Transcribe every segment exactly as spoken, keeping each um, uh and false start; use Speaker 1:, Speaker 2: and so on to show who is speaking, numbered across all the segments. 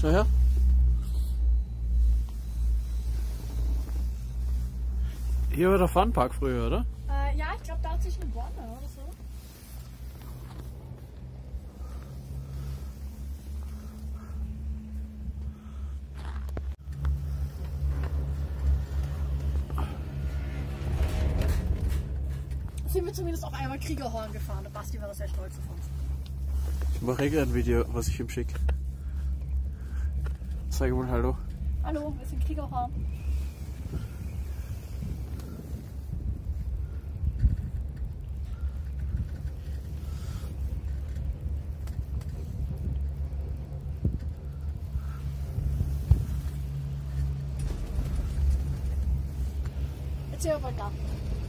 Speaker 1: Schau her. Hier war der Funpark früher, oder?
Speaker 2: Äh, ja, ich glaube, da hat sich eine Bonne oder so. Sind wir zumindest auch einmal Kriegerhorn gefahren. Der Basti war da sehr stolz auf uns.
Speaker 1: Ich mache eh gerade ein Video, was ich ihm schicke. Sag mal Hallo.
Speaker 2: Hallo, wir sind Kriegerhorn. Jetzt sind wir bald da.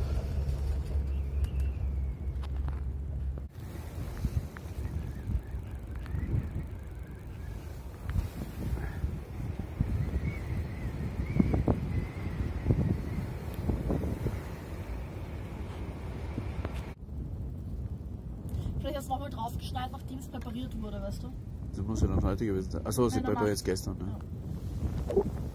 Speaker 2: Vielleicht jetzt nochmal draufgeschneit, nachdem es präpariert wurde, weißt du?
Speaker 1: Das muss ja dann heute gewesen sein. Achso, sie
Speaker 2: Nein,
Speaker 1: präpariert
Speaker 2: normal.
Speaker 1: jetzt gestern. Ne?
Speaker 2: Ja.